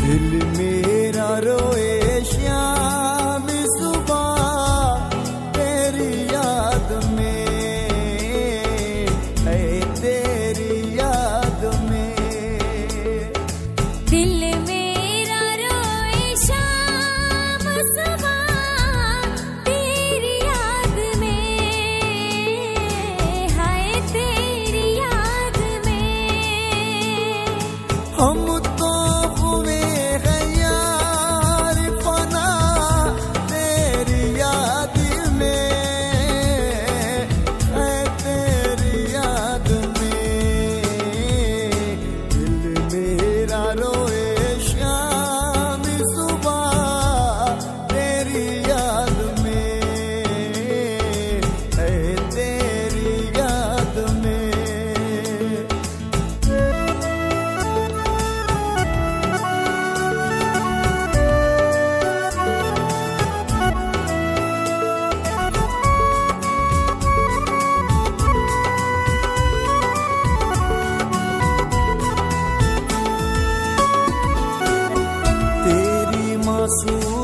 दिल मेरा रोए शाम सुबह तेरी याद में, है तेरी याद में। दिल मेरा रोए शाम सुबह तेरी याद में, है तेरी याद में। हम तो हुए हैं यार फना तेरी याद में, है तेरी याद में। दिल मेरा रोए शाम सुबह तेरी याद में, है तेरी याद में। तेरी मासूम